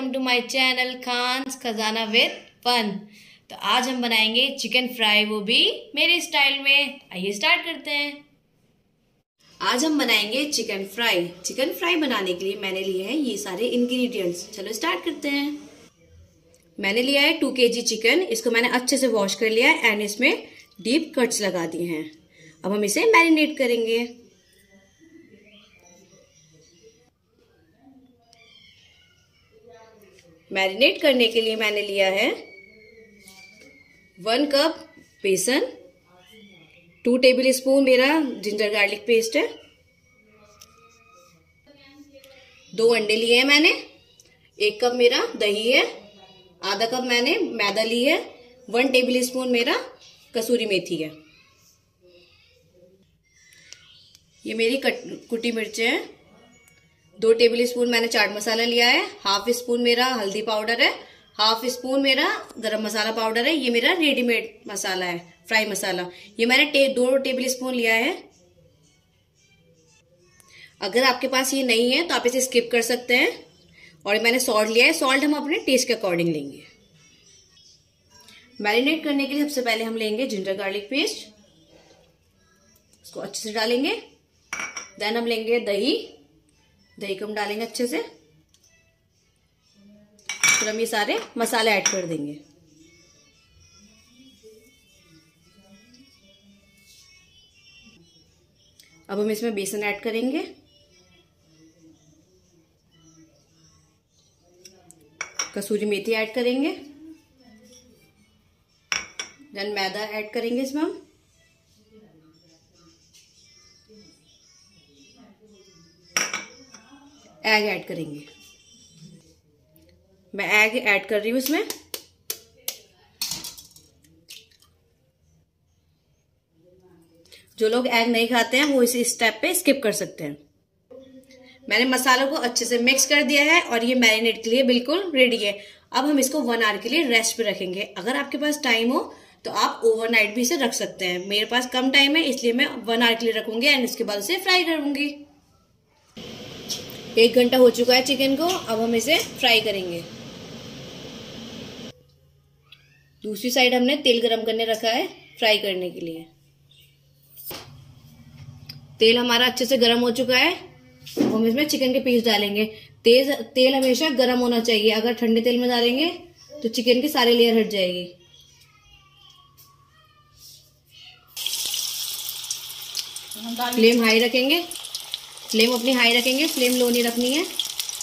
Welcome to my channel Khan's Khazana with fun. तो आज हम बनाएंगे चिकन फ्राई, वो भी मेरे स्टाइल में। आइए स्टार्ट करते हैं। आज हम बनाएंगे चिकन फ्राई। चिकन फ्राई बनाने के लिए मैंने लिए हैं ये सारे इंग्रेडिएंट्स। चलो स्टार्ट करते हैं। मैंने लिया है 2 kg चिकन। इसको मैंने अच्छे से वॉश कर लिया है एंड इसमें डीप कट्स लगा दिए हैं। अब हम इसे मैरिनेट करेंगे। मैरिनेट करने के लिए मैंने लिया है 1 कप बेसन, 2 टेबल स्पून मेरा जिंजर गार्लिक पेस्ट है, 2 अंडे लिए हैं मैंने, 1 कप मेरा दही है, आधा कप मैंने मैदा ली है, 1 टेबल स्पून मेरा कसूरी मेथी है। ये मेरी कुटी मिर्चें हैं। 2 टेबल स्पून मैंने चाट मसाला लिया है, हाफ स्पून मेरा हल्दी पाउडर है, हाफ स्पून मेरा गरम मसाला पाउडर है। ये मेरा रेडीमेड मसाला है, फ्राई मसाला। ये मैंने 2 टेबल स्पून लिया है। अगर आपके पास ये नहीं है तो आप इसे स्किप कर सकते हैं। और मैंने सॉल्ट लिया है। सॉल्ट हम अपने टेस्ट के अकॉर्डिंग लेंगे। मैरिनेट करने के लिए सबसे पहले हम लेंगे जिंजर गार्लिक पेस्ट, इसको अच्छे से डालेंगे। देन हम लेंगे दही को हम डालेंगे अच्छे से। फिर हम ये सारे मसाले ऐड कर देंगे। अब हम इसमें बेसन ऐड करेंगे, कसूरी मेथी ऐड करेंगे, देन मैदा ऐड करेंगे इसमें हम, एग ऐड करेंगे। मैं एग ऐड कर रही हूं इसमें। जो लोग एग नहीं खाते हैं वो इस स्टेप पे स्किप कर सकते हैं। मैंने मसालों को अच्छे से मिक्स कर दिया है और ये मैरिनेट के लिए बिल्कुल रेडी है। अब हम इसको 1 आवर के लिए रेस्ट पे रखेंगे। अगर आपके पास टाइम हो तो आप ओवरनाइट भी इसे रख सकते हैं। मेरे पास कम टाइम है इसलिए मैं 1 आवर के लिए रखूंगी एंड इसके बाद इसे फ्राई करूंगी। 1 घंटा हो चुका है चिकन को। अब हम इसे फ्राई करेंगे। दूसरी साइड हमने तेल गरम करने रखा है फ्राई करने के लिए। तेल हमारा अच्छे से गरम हो चुका है। हम इसमें चिकन के पीस डालेंगे। तेल हमेशा गरम होना चाहिए। अगर ठंडे तेल में डालेंगे तो चिकन की सारी लेयर हट जाएगी। फ्लेम हाई रखेंगे। फ्लेम अपनी हाई रखेंगे, फ्लेम लो नहीं रखनी है।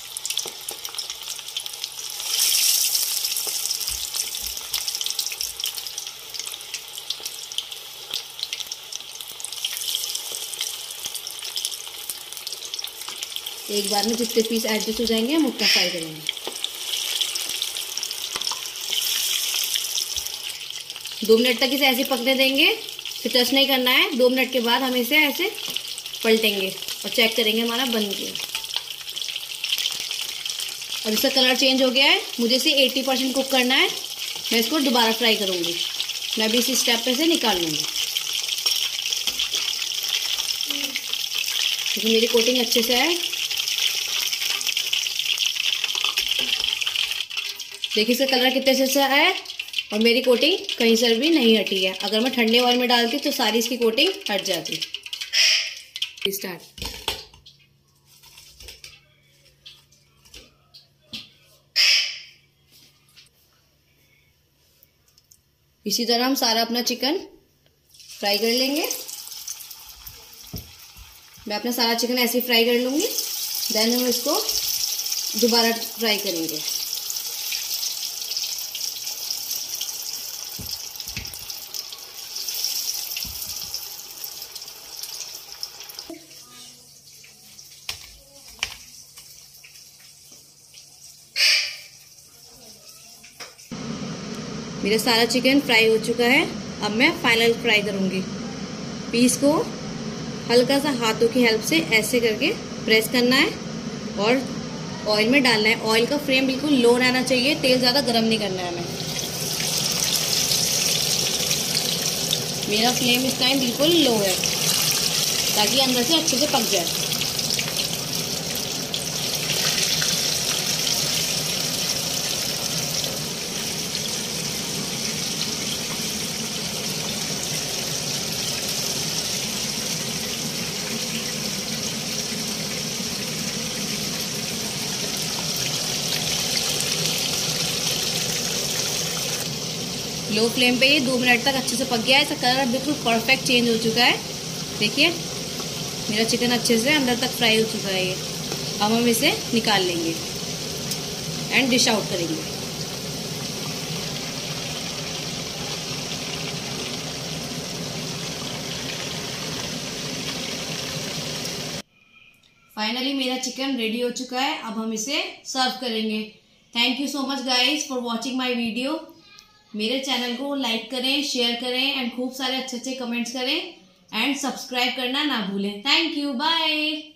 एक बार में जितने पीस एडजस्ट हो जाएंगे हम उतना फ्राई करेंगे। 2 मिनट तक इसे ऐसे पकने देंगे, फिर टच नहीं करना है। 2 मिनट के बाद हम इसे ऐसे पलटेंगे और चेक करेंगे हमारा बन गया। अब इसका कलर चेंज हो गया है। मुझे इसे 80% कुक करना है। मैं इसको दोबारा फ्राई करूंगी। मैं भी इसी स्टेप पे से निकाल लूंगी क्योंकि मेरी कोटिंग अच्छे से है। देखिए इसका कलर कितने अच्छे से है और मेरी कोटिंग कहीं से भी नहीं हटी है। अगर मैं ठंडे ऑयल में डालती तो सारी इसकी कोटिंग हट जाती। स्टार्ट। इसी तरह हम सारा अपना चिकन फ्राई कर लेंगे। मैं अपना सारा चिकन ऐसे ही फ्राई कर लूंगी। देन हम इसको दोबारा फ्राई करेंगे। मेरा सारा चिकन फ्राई हो चुका है। अब मैं फाइनल फ्राई करूंगी। पीस को हल्का सा हाथों की हेल्प से ऐसे करके प्रेस करना है और ऑयल में डालना है। ऑयल का फ्लेम बिल्कुल लो रहना चाहिए। तेल ज़्यादा गर्म नहीं करना है हमें। मेरा फ्लेम इस टाइम बिल्कुल लो है ताकि अंदर से अच्छे से पक जाए। लो फ्लेम पे ये 2 मिनट तक अच्छे से पक गया है। इसका कलर बिल्कुल परफेक्ट चेंज हो चुका है। देखिए मेरा चिकन अच्छे से अंदर तक फ्राई हो चुका है ये। अब हम इसे निकाल लेंगे एंड डिश आउट करेंगे। फाइनली मेरा चिकन रेडी हो चुका है। अब हम इसे सर्व करेंगे। Thank you so much guys for watching my video. मेरे चैनल को लाइक करें, शेयर करें एंड खूब सारे अच्छे अच्छे कमेंट्स करें एंड सब्सक्राइब करना ना भूलें। Thank you, bye.